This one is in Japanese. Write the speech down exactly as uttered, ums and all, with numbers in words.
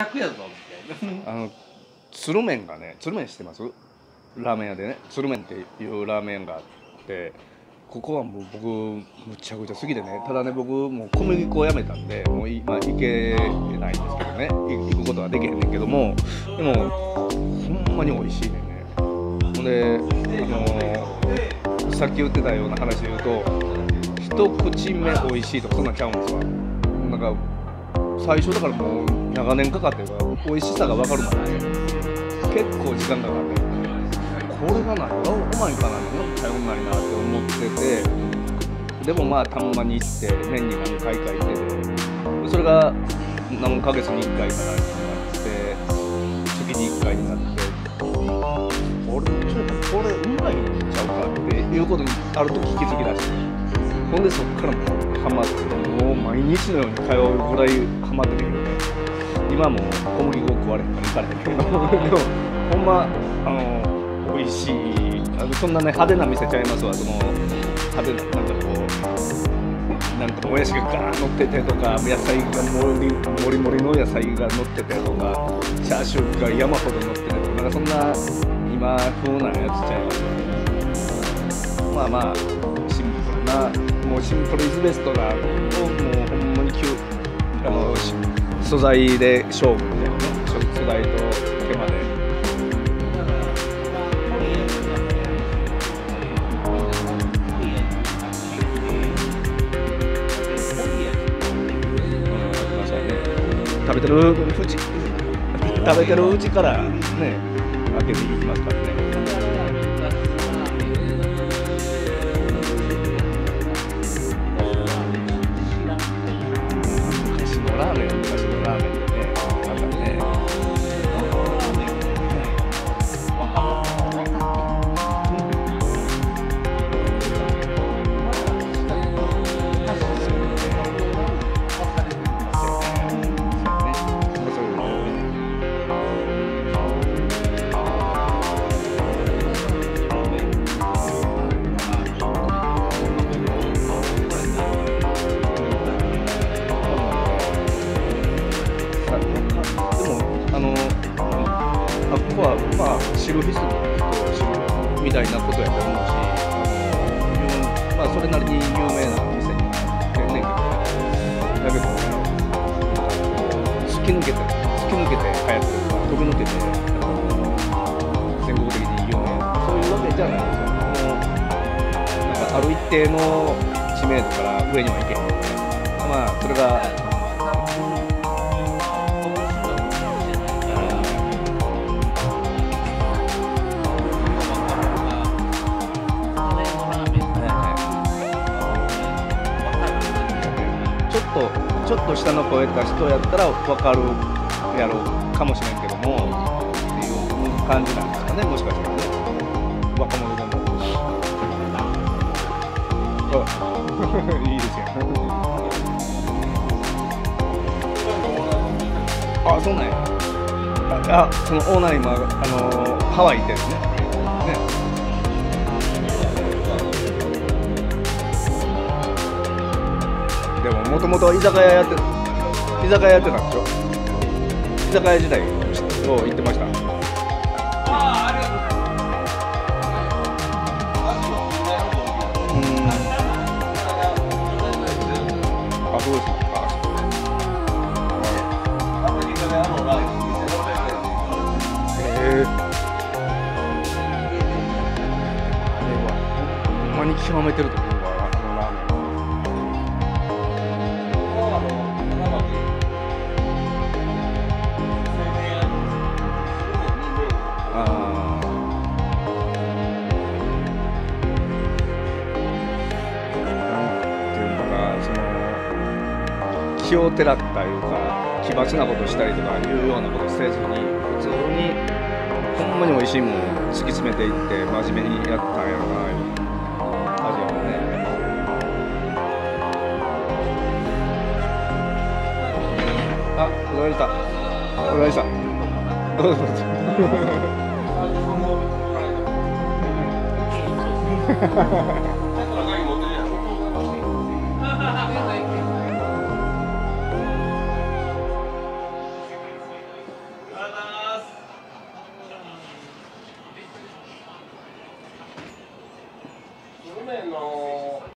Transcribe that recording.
客やぞみたいな。 あの鶴麺がね、鶴麺知ってます？ラーメン屋でね、鶴麺っていうラーメンがあって、ここはもう僕むちゃくちゃ好きでね。ただね、僕もう小麦粉をやめたんでもう今行けないんですけどね、行くことはできへんねんけども、でもほんまに美味しいねんね。ほんで、あのー、さっき言ってたような話で言うと、一口目美味しいとかそんなんちゃうんですわ。なんか最初だからもう長年かかってるから美味しさが分かるまで結構時間かかって、これが何がうまいかな、何が頼んないなって思ってて、でもまあたんまに行って年に何回か行ってて、それが何ヶ月にいっかいかなになって月にいっかいになって、俺ちょっとこれうまいんちゃうかっていうことにあると気づきだして、ほんでそっからもうハマって、もう毎日のように通うぐらいハマってるけどね。今も小麦粉食われへんから行かれへんけどでもほんまあの美味しい、あのそんなね派手な店ちゃいますわ。その派手ななんかこうなんかもやしがガーン乗っててとか、野菜がもりもりもりの野菜が乗っててとか、チャーシューが山ほど乗っててとか、なんかそんな今風なやつちゃいますわ。まあまあシンプルな、もうシンプルイズベストなをもうほんまに急あの素材で勝負みたいなね、素材と手間で。食べてるうち食べてるうちからね開けていきますからね。昔のラーメン昔のラーメンでね、なんかねまあ知る人ぞ知るみたいなことやと思うし、あのまあそれなりに有名な店になってんねんけど、だけど突き抜けて突き抜けて流行ってるから、飛び抜けてあの全国的に有名なそういうわけじゃないんですよ。もうなんかある一定の知名度から上にはいけへんので、まあそれがちょっと下の超えた人やったら分かるやろうかもしれんけどもっていう感じなんですかね、もしかしたらね、若者でもいいですよあ、そうなんや。あ、そのオーナー今、あのー、ハワイ行ってるねね。でももともと居酒屋やって居酒屋やってたんでしょ。居酒屋時代を行ってました。ああ、ありがとうございます。うん。あ、そうですか。へえ。あれはほんまに極めてると思うわ。気をてらったいうか奇抜なことしたりとかいうようなことせずに、普通にほんまに美味しいものを突き詰めていって真面目にやったんやろないう味やもんね。あ、おられたおられたどうぞどうぞ麺の